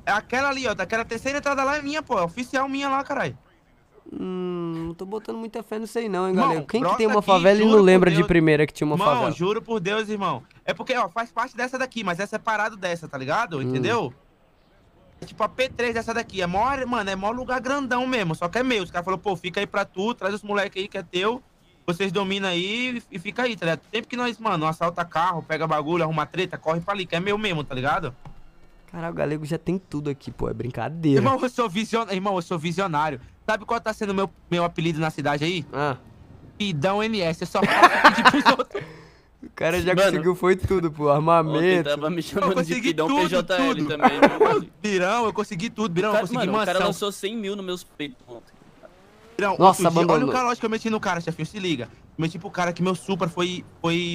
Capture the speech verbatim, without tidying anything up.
É aquela ali, ó. Aquela terceira entrada lá é minha, pô. É oficial minha lá, caralho. Hum, não tô botando muita fé nisso aí não, hein, galera. Irmão, Quem que tem brota uma aqui, favela e não juro por lembra de Deus. primeira que tinha uma Irmão, favela? juro por Deus, irmão. É porque, ó, faz parte dessa daqui, mas é separado dessa, tá ligado? Hum. Entendeu? É tipo a P três dessa daqui. É maior, mano, é maior lugar grandão mesmo. Só que é meu. Os caras falaram, pô, fica aí pra tu, traz os moleques aí que é teu. Vocês dominam aí e fica aí, tá ligado? Sempre que nós, mano, assalta carro, pega bagulho, arruma treta, corre pra ali, que é meu mesmo, tá ligado? Caralho, o galego já tem tudo aqui, pô. É brincadeira. Irmão, eu sou visionário. Irmão, eu sou visionário. Sabe qual tá sendo meu, meu apelido na cidade aí? Ah, Pidão M S. Eu só faço pedir pros outros. o cara já Mano, conseguiu foi tudo, pô. Ontem Armamento. tava me Eu chamando de consegui pidão tudo, P J L tudo. também, viu? Birão, eu consegui tudo, Birão. Eu Cara, consegui mano, o cara mansão. lançou cem mil nos meus peitos ontem. Birão, Nossa, outro dia- olha o abandonou. calote que eu meti no cara, chefinho. Se liga. Meti pro cara que meu super foi, foi